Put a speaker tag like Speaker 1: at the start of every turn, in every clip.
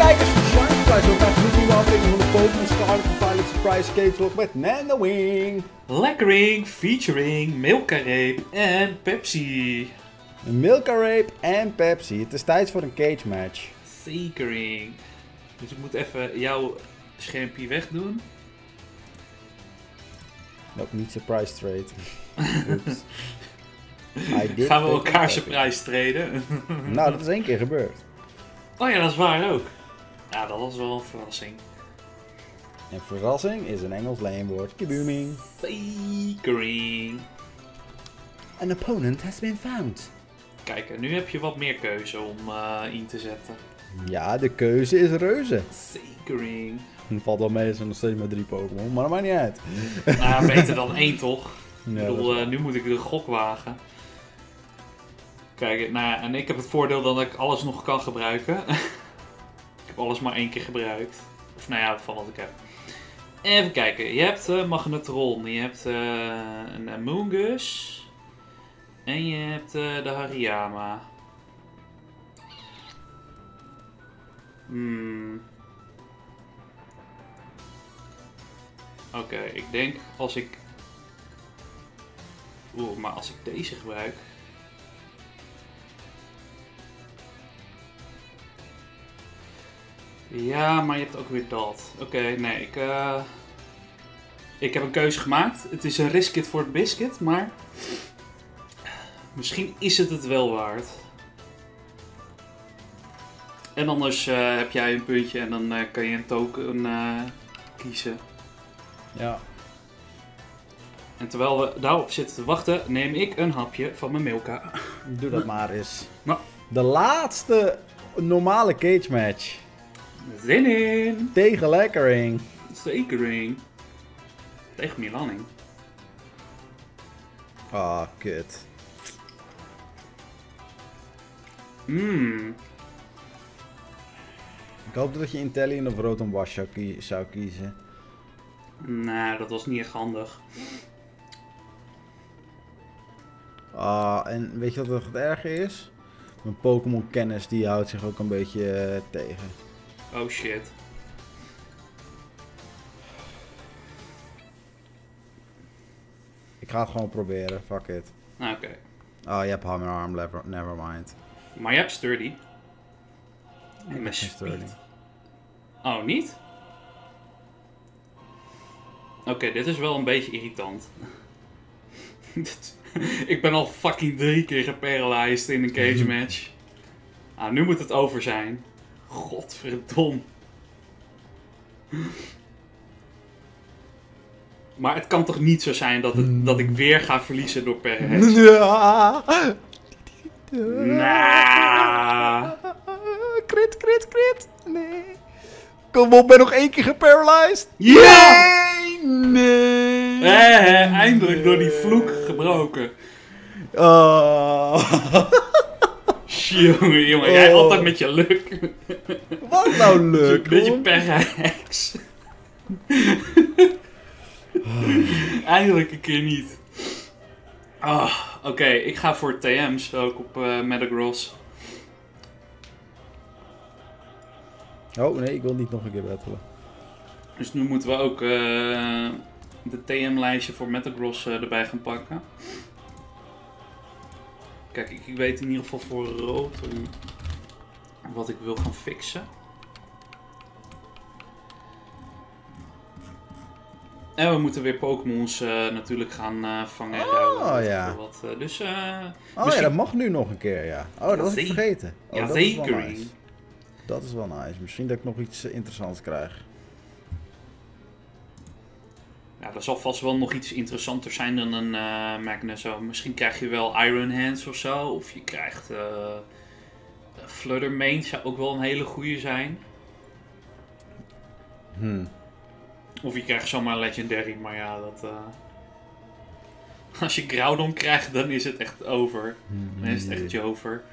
Speaker 1: kijkers van Shine Surprise, welkom bij een nieuwe aflevering van de Pokémon Scarlet Violet Surprise Cage Lock met Nandawing.
Speaker 2: Lekkering featuring Milka-Rape en Pepsi.
Speaker 1: Milka-Rape en Pepsi. Het is tijd voor een cage match.
Speaker 2: Zekering. Dus ik moet even jouw schermpje wegdoen.
Speaker 1: Ook niet surprise trade. Oeps.
Speaker 2: Gaan we elkaar surprise traden?
Speaker 1: Nou, dat is 1 keer gebeurd.
Speaker 2: Oh ja, dat is waar ook. Ja, dat was wel een verrassing.
Speaker 1: En verrassing is een Engels leenwoord. Kabooming.
Speaker 2: Zekering.
Speaker 1: An opponent has been found.
Speaker 2: Kijk, nu heb je wat meer keuze om in te zetten.
Speaker 1: Ja, de keuze is reuze.
Speaker 2: Zekering.
Speaker 1: Het valt wel mee, er zijn nog steeds maar 3 Pokémon, maar dat maakt niet uit.
Speaker 2: Nou, beter dan 1 toch?
Speaker 1: Ja,
Speaker 2: Ik bedoel, nu moet ik de gok wagen. Kijk, nou ja, en ik heb het voordeel dat ik alles nog kan gebruiken. Ik heb alles maar 1 keer gebruikt. Of nou ja, van wat ik heb. Even kijken, je hebt Magnetron, je hebt een Amoonguss. En je hebt de Hariyama. Oké, ik denk als ik... maar als ik deze gebruik... Ja, maar je hebt ook weer dat. Oké, nee, ik heb een keuze gemaakt. Het is een riskit voor het biscuit, maar... Misschien is het wel waard. En anders heb jij een puntje en dan kan je een token kiezen.
Speaker 1: Ja.
Speaker 2: En terwijl we daarop zitten te wachten, neem ik een hapje van mijn Milka.
Speaker 1: Doe dat maar eens.
Speaker 2: Nou.
Speaker 1: De laatste normale cage match.
Speaker 2: Zin in!
Speaker 1: Tegen Lekkering.
Speaker 2: Zekering. Tegen Milanning.
Speaker 1: Ah, kut. Ik hoop dat je Intellion of Rotom Wash zou kiezen.
Speaker 2: Nou, dat was niet echt handig.
Speaker 1: Ah, en weet je wat het erge is? Mijn Pokémon kennis die houdt zich ook een beetje tegen.
Speaker 2: Oh shit.
Speaker 1: Ik ga het gewoon proberen, fuck it.
Speaker 2: Oké.
Speaker 1: Oh, je hebt Hammer Arm, nevermind.
Speaker 2: Maar je hebt Sturdy.
Speaker 1: Ik heb geen Sturdy.
Speaker 2: Oh, niet? Oké, dit is wel een beetje irritant. Ik ben al fucking 3 keer geparalyzed in een cage match. Ah, nu moet het over zijn. Godverdom. Maar het kan toch niet zo zijn dat ik weer ga verliezen door Perez?
Speaker 1: Ja.
Speaker 2: Nah.
Speaker 1: Crit. Nee. Kom op, ben nog 1 keer geparalyzed.
Speaker 2: Ja!
Speaker 1: Nee.
Speaker 2: Eindelijk door die vloek gebroken. Jongen, jij altijd met je luk.
Speaker 1: Wat nou leuk?
Speaker 2: Beetje Perez. Eindelijk een keer niet. Oké, ik ga voor TM's ook op Metagross.
Speaker 1: Oh nee, ik wil niet nog een keer battelen.
Speaker 2: Dus nu moeten we ook de TM-lijstje voor Metagross erbij gaan pakken. Kijk, ik weet in ieder geval voor Rotom wat ik wil gaan fixen. En we moeten weer Pokémons natuurlijk gaan vangen en ruilen.
Speaker 1: Ja.
Speaker 2: Dus,
Speaker 1: Ja,
Speaker 2: misschien...
Speaker 1: dat mag nu nog een keer, ja. Oh, dat was ik vergeten. Oh,
Speaker 2: ja,
Speaker 1: dat is
Speaker 2: zeker.
Speaker 1: wel nice. Dat is wel nice. Misschien dat ik nog iets interessants krijg.
Speaker 2: Ja, er zal vast wel nog iets interessanter zijn dan een Magneso. Misschien krijg je wel Iron Hands of zo. Of je krijgt Flutter Mane, zou ook wel een hele goede zijn. Of je krijgt zomaar Legendary, maar ja, dat... Als je Groudon krijgt, dan is het echt over. Dan is het echt Jover.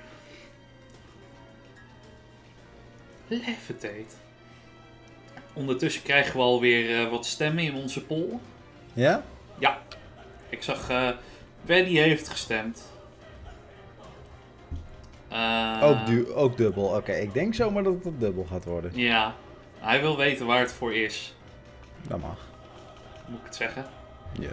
Speaker 2: Levitate. Ondertussen krijgen we alweer wat stemmen in onze poll.
Speaker 1: Ja?
Speaker 2: Ja. Ik zag... Weddy heeft gestemd.
Speaker 1: Ook dubbel. Oké, ik denk zomaar dat het dubbel gaat worden.
Speaker 2: Ja, hij wil weten waar het voor is.
Speaker 1: Dat mag.
Speaker 2: Moet ik het zeggen?
Speaker 1: Ja.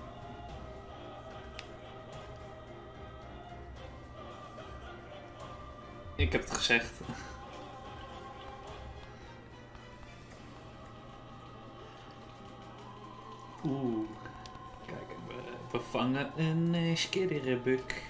Speaker 2: Ik heb het gezegd. Oeh. Kijk, we vangen een skidderebuk.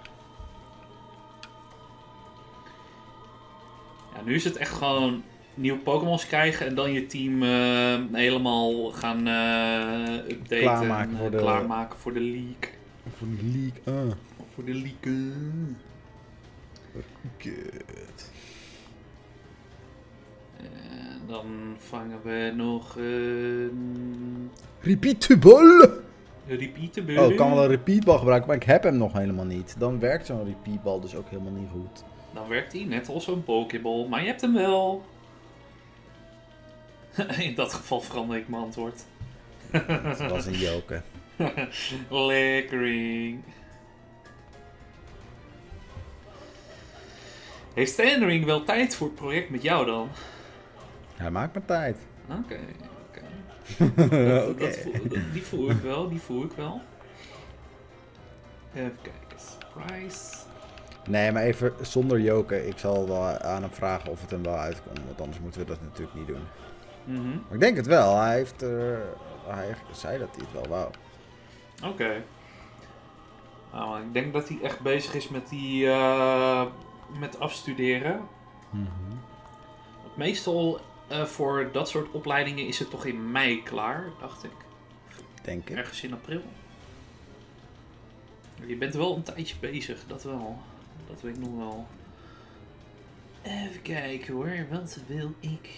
Speaker 2: Ja, nu is het echt gewoon nieuwe Pokémon's krijgen en dan je team helemaal gaan updaten. Klaarmaken voor de league.
Speaker 1: Voor de league.
Speaker 2: Voor de league.
Speaker 1: Kut.
Speaker 2: En dan vangen we nog een
Speaker 1: Repeatable!
Speaker 2: repeatable.
Speaker 1: Oh, ik kan wel een repeatbal gebruiken, maar ik heb hem nog helemaal niet. Dan werkt zo'n repeatbal dus ook helemaal niet goed.
Speaker 2: Dan werkt hij net als zo'n Pokéball, maar je hebt hem wel. In dat geval verander ik mijn antwoord.
Speaker 1: Dat was een joker.
Speaker 2: Lekkering. Heeft Standering wel tijd voor het project met jou dan?
Speaker 1: Hij maakt maar tijd.
Speaker 2: Oké.
Speaker 1: Oké.
Speaker 2: Die voel ik wel, Even kijken, surprise.
Speaker 1: Nee, maar even zonder joken. Ik zal wel aan hem vragen of het hem wel uitkomt. Want anders moeten we dat natuurlijk niet doen. Maar ik denk het wel. Hij zei dat hij het wel wou.
Speaker 2: Oké. Nou, ik denk dat hij echt bezig is met die met afstuderen. Meestal voor dat soort opleidingen is het toch in mei klaar, dacht ik.
Speaker 1: Denk ik.
Speaker 2: Ergens in april. Je bent wel een tijdje bezig, dat wel. Dat weet ik nog wel. Even kijken hoor, wat wil ik?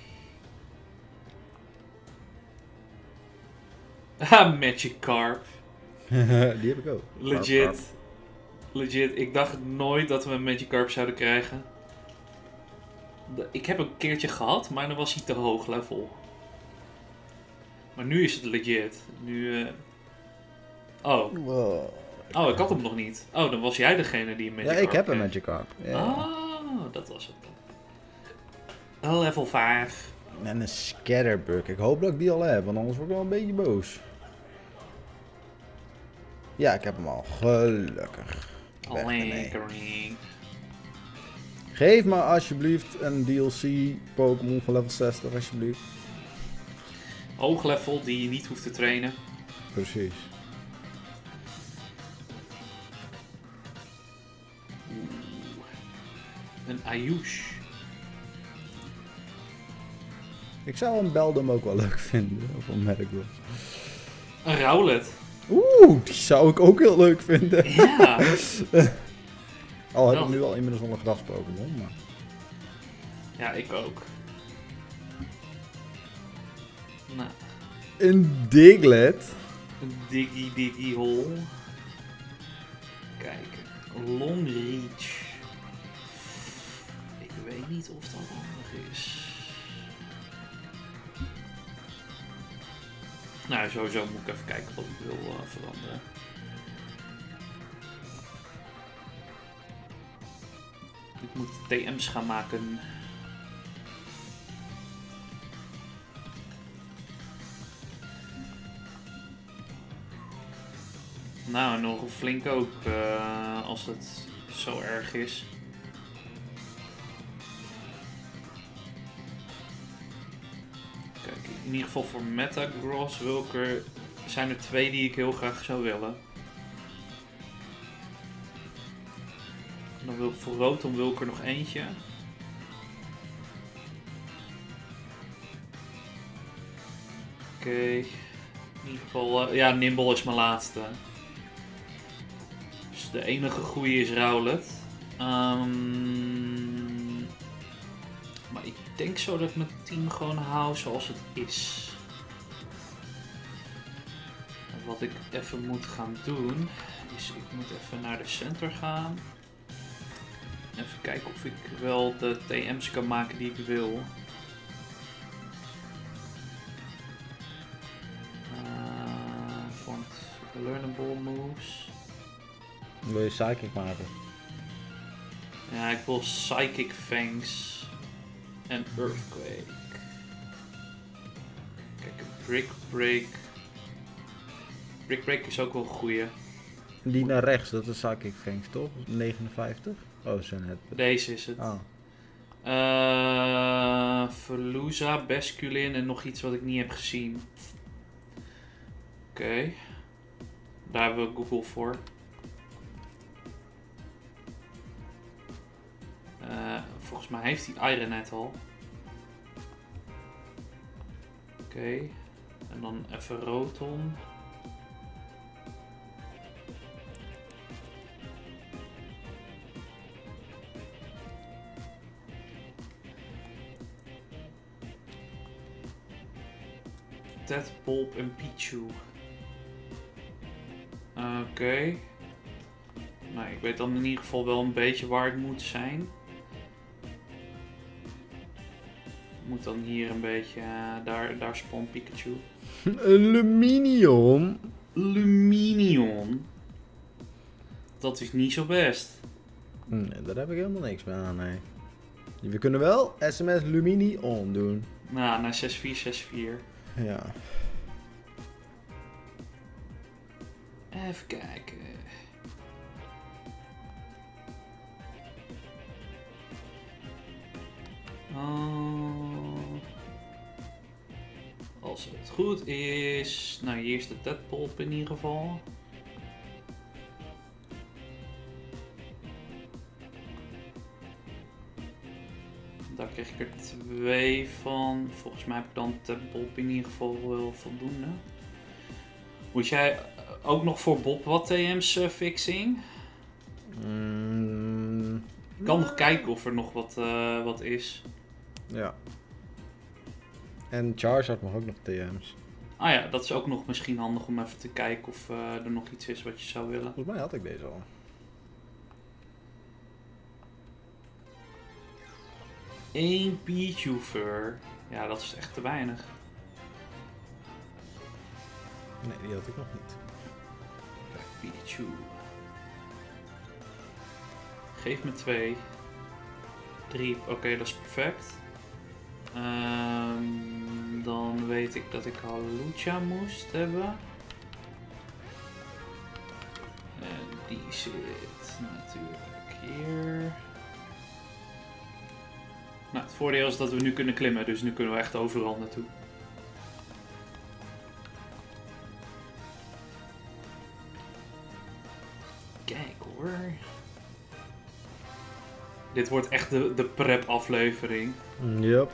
Speaker 2: Magikarp.
Speaker 1: Die heb ik ook.
Speaker 2: Legit. Legit, ik dacht nooit dat we een Magikarp zouden krijgen. Ik heb een keertje gehad, maar dan was hij te hoog level. Maar nu is het legit. Nu. Oh.
Speaker 1: Wow.
Speaker 2: Oh, ik had hem nog niet. Oh, dan was jij degene die een Magikarp
Speaker 1: Ja, ik heb
Speaker 2: kreeg.
Speaker 1: een Magikarp. Ja.
Speaker 2: Oh, dat was het dan. Level 5.
Speaker 1: En een Scatterbug. Ik hoop dat ik die al heb, want anders word ik wel een beetje boos. Ja, ik heb hem al. Gelukkig. Weg ermee.
Speaker 2: Lekkering.
Speaker 1: Geef me alsjeblieft een DLC Pokémon van level 60, alsjeblieft.
Speaker 2: Hoog level die je niet hoeft te trainen.
Speaker 1: Precies.
Speaker 2: Een Ayush.
Speaker 1: Ik zou een Beldum ook wel leuk vinden. Of een Metagross.
Speaker 2: Een Rowlet.
Speaker 1: Oeh, die zou ik ook heel leuk vinden.
Speaker 2: Ja.
Speaker 1: Al heb ik nu al inmiddels nog een gras Pokémon, maar...
Speaker 2: Ja, ik ook. Nou,
Speaker 1: Een Diglett.
Speaker 2: een diggy hole. Kijk, Longreach. Ik weet niet of dat handig is. Nou, sowieso moet ik even kijken wat ik wil veranderen. Ik moet TM's gaan maken. Nou, nog flink ook, als het zo erg is. Kijk, in ieder geval voor Metagross zijn er 2 die ik heel graag zou willen. Dan wil ik voor Rotom wil ik er nog eentje. Oké. In ieder geval, ja, Nimble is mijn laatste. Dus de enige goede is Rowlet. Maar ik denk zo dat ik mijn team gewoon hou zoals het is. En wat ik even moet gaan doen, is ik moet even naar de center gaan. Even kijken of ik wel de TM's kan maken die ik wil. Want learnable moves.
Speaker 1: Wil je Psychic maken?
Speaker 2: Ja, ik wil Psychic Fangs en Earthquake. Kijk, Brick Break. Brick Break is ook wel een goeie.
Speaker 1: Die naar rechts, dat is Psychic Fangs, toch? 59? Oh, zijn het.
Speaker 2: Deze is het.
Speaker 1: Oh.
Speaker 2: Veluza, Basculin en nog iets wat ik niet heb gezien. Oké. Daar hebben we Google voor. Volgens mij heeft hij Ironet al. Oké. En dan even Rotom. Tadpolp en Pichu. Oké. Nou, ik weet dan in ieder geval wel een beetje waar het moet zijn. Moet dan hier een beetje... daar spawnt Pikachu.
Speaker 1: Aluminium.
Speaker 2: Luminion. Dat is niet zo best.
Speaker 1: Nee, daar heb ik helemaal niks mee aan, nee. We kunnen wel SMS Luminion doen.
Speaker 2: Nou, naar 6464.
Speaker 1: Ja.
Speaker 2: Even kijken. Als het goed is... Nou, hier is de Tadpolp in ieder geval. Daar kreeg ik er 2 van. Volgens mij heb ik dan Tadpolp in ieder geval wel voldoende. Moet jij ook nog voor Bob wat TM's fixing? Ik kan nog kijken of er nog wat is.
Speaker 1: Ja. En Charizard mag ook nog TM's.
Speaker 2: Ah ja, dat is ook nog misschien handig om even te kijken of er nog iets is wat je zou willen.
Speaker 1: Volgens mij had ik deze al.
Speaker 2: 1 Pichu Fur. Ja, dat is echt te weinig.
Speaker 1: Nee, die had ik nog niet.
Speaker 2: Kijk, Pichu. Geef me 2. 3. Oké, dat is perfect. Dan weet ik dat ik Hawlucha moest hebben. En die zit natuurlijk hier. Nou, het voordeel is dat we nu kunnen klimmen, dus nu kunnen we echt overal naartoe. Kijk hoor. Dit wordt echt de prep aflevering.
Speaker 1: Yep.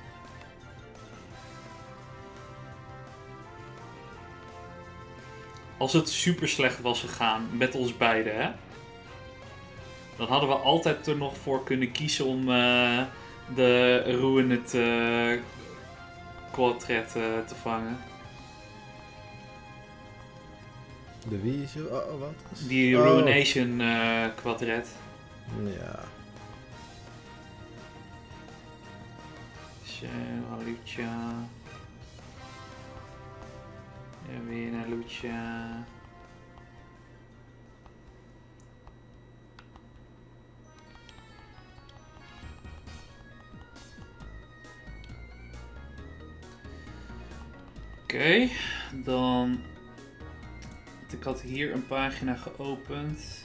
Speaker 2: Als het super slecht was gegaan met ons beiden, hè, dan hadden we altijd er nog voor kunnen kiezen om de Ruined Quadret te vangen.
Speaker 1: De wie is wat?
Speaker 2: Die Ruination Quadret.
Speaker 1: Ja.
Speaker 2: Zo, Hawlucha. En weer een Hawlucha. Oké, dan... Ik had hier een pagina geopend.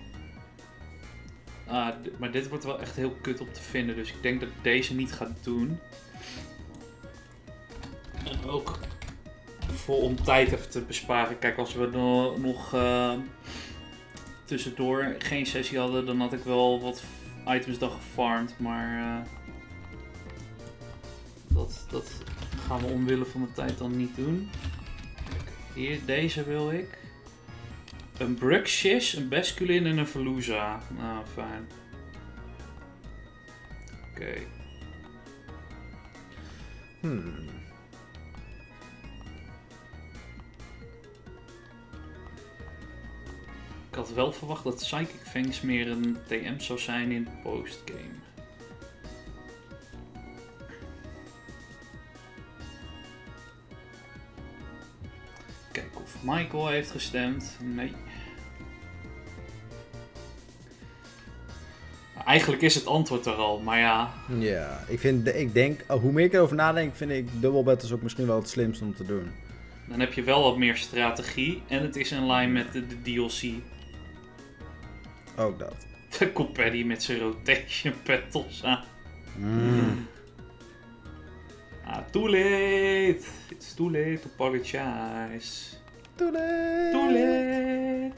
Speaker 2: Maar dit wordt wel echt heel kut op te vinden, dus ik denk dat ik deze niet ga doen. En ook om tijd even te besparen. Kijk, als we nog tussendoor geen sessie hadden, dan had ik wel wat items dan gefarmd, maar dat gaan we omwille van de tijd dan niet doen. Kijk, hier, deze wil ik. Een Bruxish, een Basculin en een Veluza. Nou, fijn. Oké. Ik had wel verwacht dat Psychic Fangs meer een TM zou zijn in postgame. Kijken of Michael heeft gestemd. Nee. Eigenlijk is het antwoord er al, maar ja.
Speaker 1: Ja, ik denk, hoe meer ik erover nadenk, vind ik Double Battles ook misschien wel het slimste om te doen.
Speaker 2: Dan heb je wel wat meer strategie en het is in lijn met de DLC.
Speaker 1: Ook dat.
Speaker 2: De komt Paddy met zijn rotation battles aan. Too late. It's too late to apologize.
Speaker 1: Too late.
Speaker 2: Too late.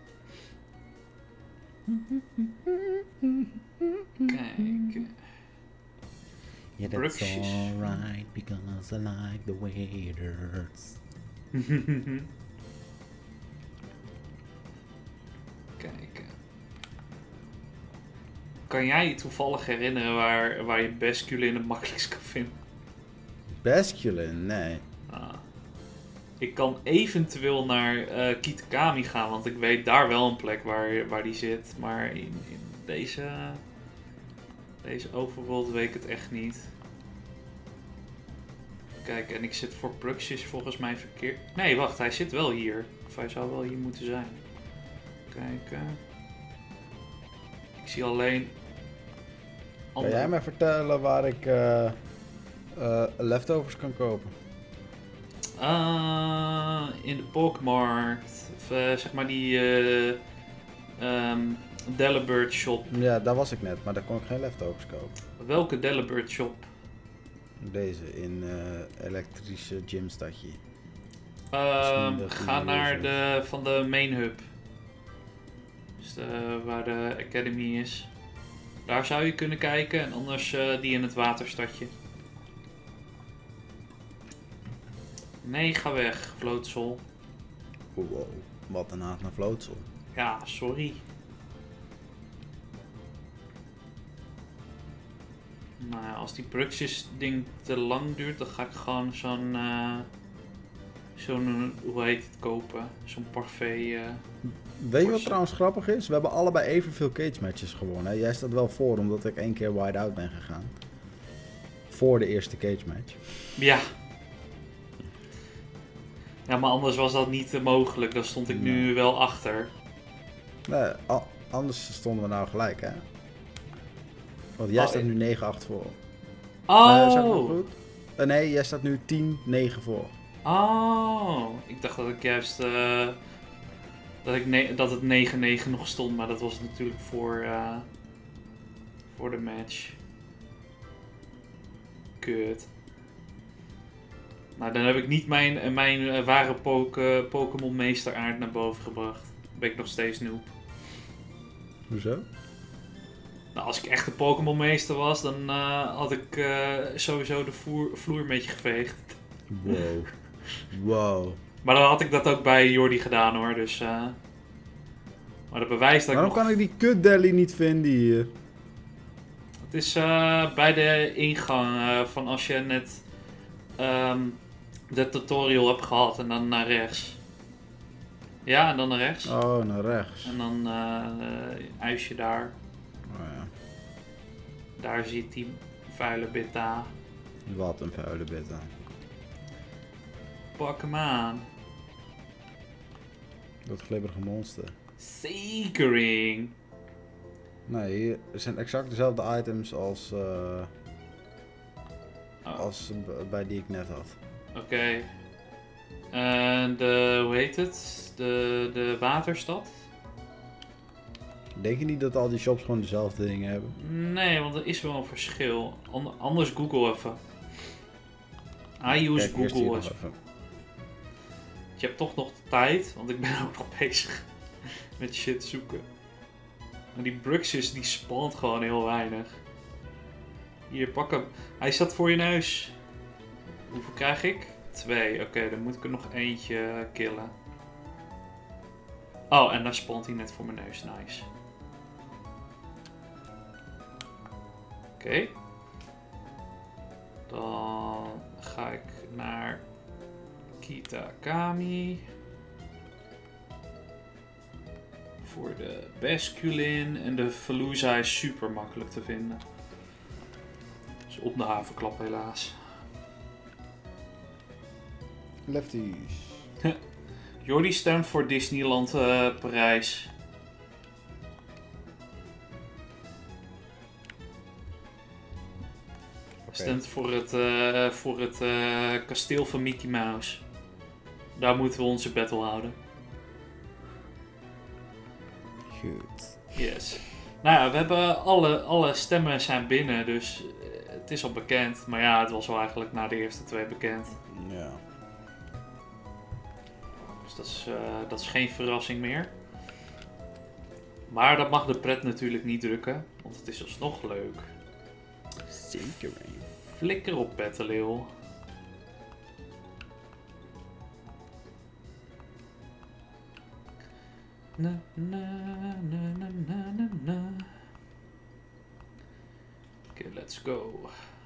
Speaker 2: Kijk.
Speaker 1: Yeah, that's alright because I like the way it hurts.
Speaker 2: Kijken. Kan jij je toevallig herinneren waar je Basculin het makkelijkst kan vinden?
Speaker 1: Basculin? Nee.
Speaker 2: Ik kan eventueel naar Kitakami gaan, want ik weet daar wel een plek waar die zit. Maar in deze overworld weet ik het echt niet. Kijk, en ik zit voor Bruxis volgens mij verkeerd. Nee, wacht, hij zit wel hier. Of hij zou wel hier moeten zijn. Kijk. Ik zie alleen...
Speaker 1: Kan jij mij vertellen waar ik leftovers kan kopen?
Speaker 2: In de Pokémarkt. Of zeg maar die Delibird shop.
Speaker 1: Ja, daar was ik net, maar daar kon ik geen leftovers kopen.
Speaker 2: Welke Delibird shop?
Speaker 1: Deze, in elektrische gymstadje.
Speaker 2: Ga naar van de main hub. Dus waar de academy is. Daar zou je kunnen kijken en anders die in het waterstadje. Nee, ga weg, Vlootsel.
Speaker 1: Wow, wat een haat naar Vlootsel.
Speaker 2: Ja, sorry. Nou ja, als die Bruxis ding te lang duurt, dan ga ik gewoon zo'n, hoe heet het, kopen? Zo'n parfait.
Speaker 1: Weet je wat trouwens grappig is? We hebben allebei evenveel cage matches gewonnen. Hè? Jij staat wel voor, omdat ik 1 keer wide out ben gegaan. Voor de eerste cage match.
Speaker 2: Ja. Ja, maar anders was dat niet mogelijk. Dan stond ik nu wel achter.
Speaker 1: Nee, anders stonden we nou gelijk, hè? Want jij staat nu 9-8 voor.
Speaker 2: Oh!
Speaker 1: Zeg ik nog goed? Nee, jij staat nu 10-9 voor.
Speaker 2: Oh! Ik dacht dat ik juist... dat het 9-9 nog stond, maar dat was natuurlijk voor de match. Kut. Nou, dan heb ik niet mijn ware Pokémon meesteraard naar boven gebracht. Dan ben ik nog steeds noob.
Speaker 1: Hoezo?
Speaker 2: Nou, als ik echt een Pokémon meester was, dan had ik sowieso de vloer met je geveegd.
Speaker 1: Wow. Wow.
Speaker 2: Maar dan had ik dat ook bij Jordi gedaan hoor, dus... Maar dat bewijst dat
Speaker 1: Waarom kan ik die kut Delhi niet vinden hier?
Speaker 2: Het is bij de ingang van als je net de tutorial hebt gehad en dan naar rechts. Ja, en dan naar rechts.
Speaker 1: Oh, naar rechts.
Speaker 2: En dan ijs je daar.
Speaker 1: Oh ja.
Speaker 2: Daar zit die vuile beta.
Speaker 1: Wat een vuile beta.
Speaker 2: Pak hem aan.
Speaker 1: Dat glibberige monster.
Speaker 2: Zekering.
Speaker 1: Nee, hier zijn exact dezelfde items als, bij die ik net had.
Speaker 2: Oké. En hoe heet het? De waterstad?
Speaker 1: Denk je niet dat al die shops gewoon dezelfde dingen hebben?
Speaker 2: Nee, want er is wel een verschil. Anders Google even. I use Google even. Je hebt toch nog de tijd, want ik ben ook nog bezig met shit zoeken. Maar die Bruxis die spant gewoon heel weinig. Hier, pak hem. Hij staat voor je neus. Hoeveel krijg ik? 2. Oké, dan moet ik er nog eentje killen. Oh, en daar spant hij net voor mijn neus. Nice. Oké. Dan ga ik naar Kitakami. Voor de Basculin. En de Veluza is super makkelijk te vinden. Dus op de havenklap helaas.
Speaker 1: Lefties.
Speaker 2: Jordi stemt voor Disneyland Parijs. Stemt voor het kasteel van Mickey Mouse. Daar moeten we onze battle houden.
Speaker 1: Goed.
Speaker 2: Yes. Nou ja, we hebben alle stemmen zijn binnen, dus het is al bekend. Maar ja, het was wel eigenlijk na de eerste 2 bekend.
Speaker 1: Ja.
Speaker 2: Dus dat is geen verrassing meer. Maar dat mag de pret natuurlijk niet drukken, want het is alsnog leuk.
Speaker 1: Zeker.
Speaker 2: Flikker op, Petaleel. Na, na, na, na, na, na, na. Oké, let's go.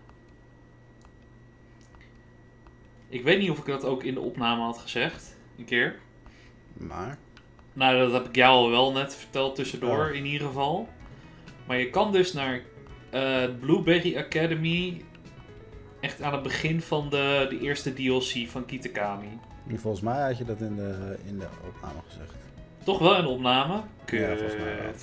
Speaker 2: Ik weet niet of ik dat ook in de opname had gezegd. Een keer.
Speaker 1: Maar?
Speaker 2: Nou, dat heb ik jou al wel net verteld tussendoor, in ieder geval. Maar je kan dus naar Blueberry Academy echt aan het begin van de eerste DLC van Kitakami.
Speaker 1: Volgens mij had je dat in de opname gezegd.
Speaker 2: Toch wel in de opname? Kut.
Speaker 1: Ja, volgens mij wel.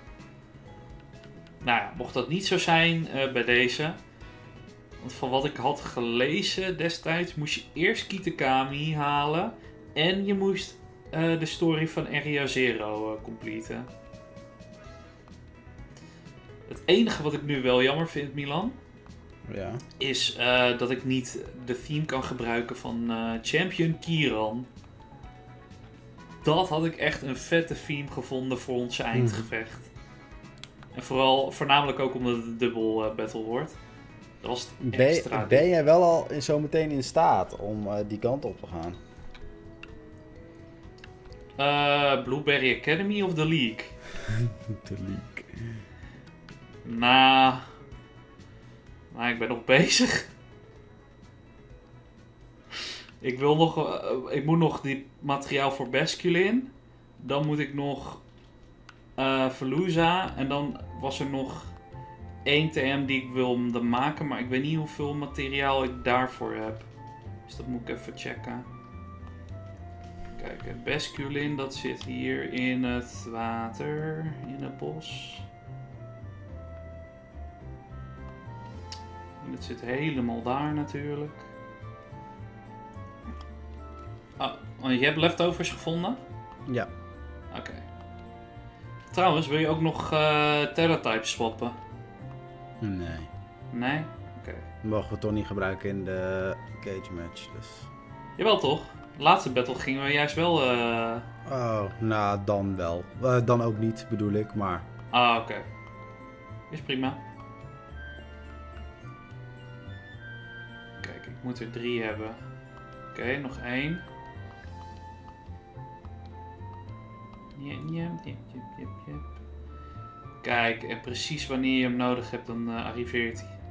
Speaker 2: Nou ja, mocht dat niet zo zijn bij deze. Want van wat ik had gelezen destijds, moest je eerst Kitakami halen. En je moest de story van Area Zero completen. Het enige wat ik nu wel jammer vind, Milan,
Speaker 1: Ja.
Speaker 2: is dat ik niet de theme kan gebruiken van Champion Kiran. Dat had ik echt een vette theme gevonden voor ons eindgevecht. En voornamelijk ook omdat het een dubbel battle wordt. Dat was het extra.
Speaker 1: Ben jij wel al zo meteen in staat om die kant op te gaan?
Speaker 2: Blueberry Academy of The League?
Speaker 1: De leak.
Speaker 2: Nou, ik ben nog bezig. Ik moet nog die materiaal voor Basculin. Dan moet ik nog Veluza. En dan was er nog 1 TM die ik wilde maken. Maar ik weet niet hoeveel materiaal ik daarvoor heb. Dus dat moet ik even checken. Kijk, het Basculin dat zit hier in het water. In het bos. En het zit helemaal daar natuurlijk. Oh, je hebt leftovers gevonden?
Speaker 1: Ja.
Speaker 2: Oké. Trouwens, wil je ook nog Terratypes swappen?
Speaker 1: Nee.
Speaker 2: Nee? Oké.
Speaker 1: Mogen we toch niet gebruiken in de cage match, dus...
Speaker 2: Jawel toch? De laatste battle gingen we juist wel...
Speaker 1: Oh, nou dan wel. Dan ook niet, bedoel ik, maar...
Speaker 2: Oké. Is prima. Kijk, ik moet er 3 hebben. Oké, nog 1. Jep. Kijk, en precies wanneer je hem nodig hebt, dan arriveert hij.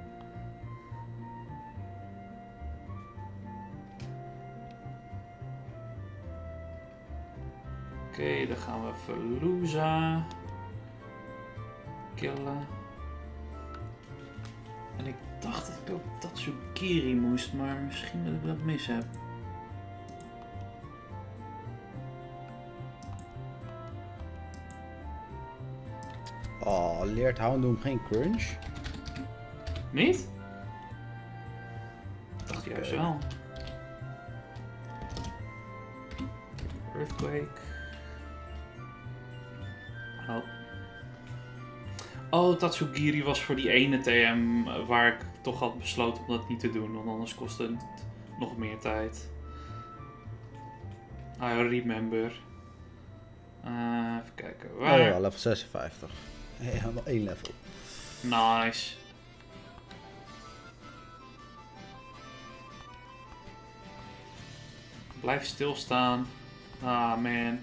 Speaker 2: Oké, dan gaan we Veluza killen. En ik dacht dat ik ook Tatsukiri moest, maar misschien dat ik dat mis heb.
Speaker 1: Oh, leert Houndoom geen crunch?
Speaker 2: Niet? Ik dacht juist wel. Earthquake. Oh, Tatsugiri was voor die ene TM waar ik toch had besloten om dat niet te doen, want anders kostte het nog meer tijd. I remember. Even kijken. Waar?
Speaker 1: Oh ja, level 56. Ja, nog 1 level.
Speaker 2: Nice. Blijf stilstaan. Ah man.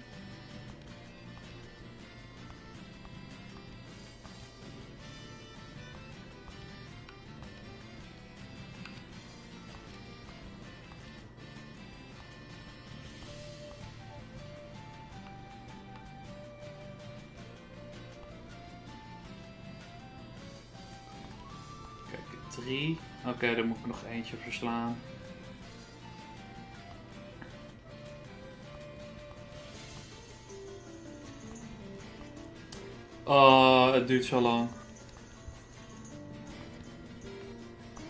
Speaker 2: Kijk, 3. Oké, dan moet ik nog eentje verslaan. Oh, het duurt zo lang.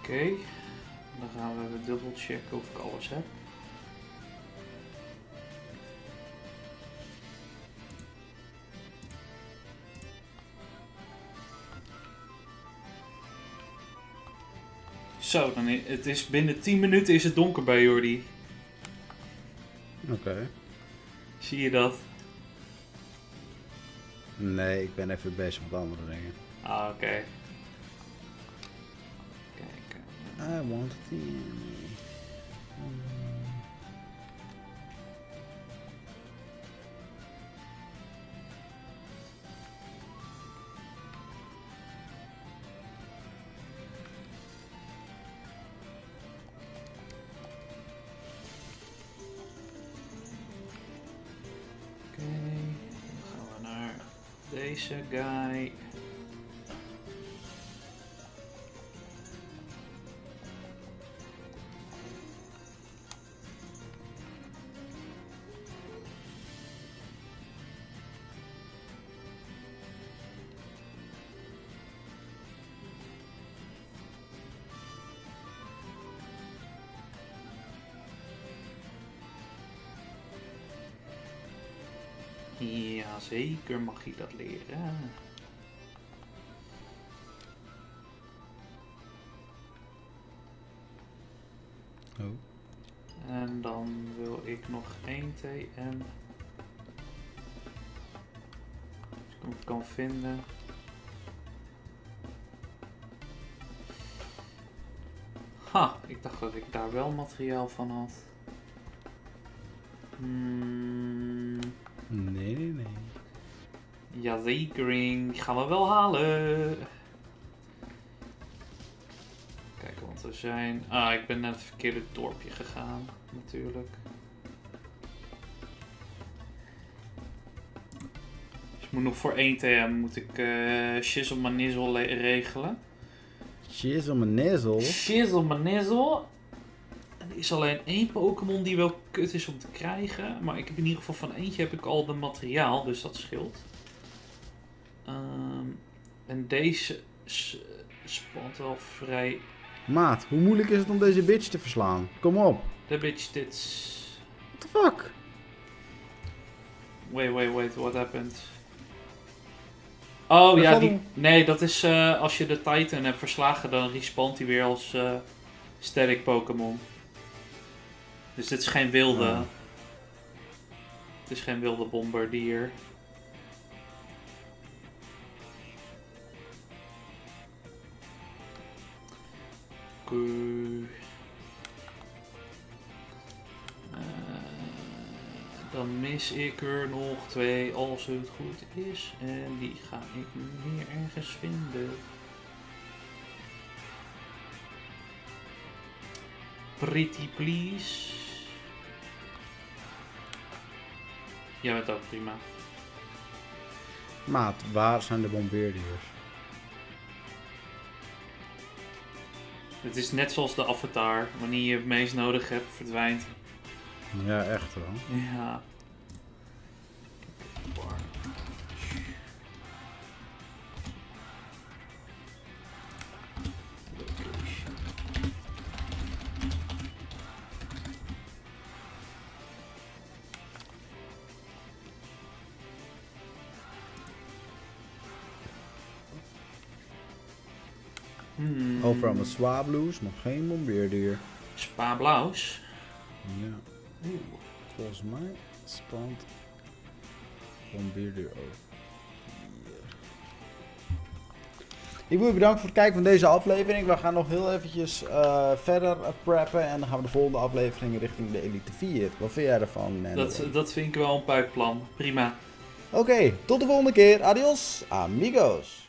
Speaker 2: Oké. Dan gaan we even dubbel checken of ik alles heb. Zo, het is binnen 10 minuten is het donker bij Jordi.
Speaker 1: Oké.
Speaker 2: Zie je dat?
Speaker 1: Nee, ik ben even bezig met andere dingen.
Speaker 2: Ah, oké. Kijk.
Speaker 1: I want the... Deze guy. Ja, zeker mag je dat leren. Oh.
Speaker 2: En dan wil ik nog 1 TM. Als ik hem kan vinden. Ha, ik dacht dat ik daar wel materiaal van had.
Speaker 1: Nee.
Speaker 2: Jazeker, die gaan we wel halen. Kijk, want we zijn... Ah, ik ben naar het verkeerde dorpje gegaan, natuurlijk. Dus ik moet nog voor 1 TM moet ik Shizzle Manizzle regelen.
Speaker 1: Shizzle Manizzle?
Speaker 2: Shizzle Manizzle. Er is alleen 1 Pokémon die wel kut is om te krijgen. Maar ik heb in ieder geval van eentje heb ik al de materiaal, dus dat scheelt. En deze spant wel vrij...
Speaker 1: Maat, hoe moeilijk is het om deze bitch te verslaan? Kom op.
Speaker 2: De bitch dit...
Speaker 1: What the fuck?
Speaker 2: Wait, what happened? Oh ja, die... Nee, dat is als je de Titan hebt verslagen, dan respawnt hij weer als static Pokémon. Dus dit is geen wilde.
Speaker 1: Oh.
Speaker 2: Het is geen wilde bombardier. Dan mis ik er nog 2 als het goed is. En die ga ik weer ergens vinden. Pretty please. Jij bent ook prima.
Speaker 1: Maat, waar zijn de bombardiers?
Speaker 2: Het is net zoals de avatar. Wanneer je het meest nodig hebt, verdwijnt.
Speaker 1: Ja, echt wel.
Speaker 2: Ja.
Speaker 1: Overal met Swablu's, nog geen bombardier.
Speaker 2: Spa-blauws?
Speaker 1: Ja.
Speaker 2: Oeh.
Speaker 1: Volgens mij spant bombardier ook. Ik wil je bedanken voor het kijken van deze aflevering. We gaan nog heel eventjes verder preppen en dan gaan we de volgende aflevering richting de Elite 4. Wat vind jij ervan?
Speaker 2: Dat vind ik wel een puikplan. Prima.
Speaker 1: Oké, tot de volgende keer. Adios, amigos.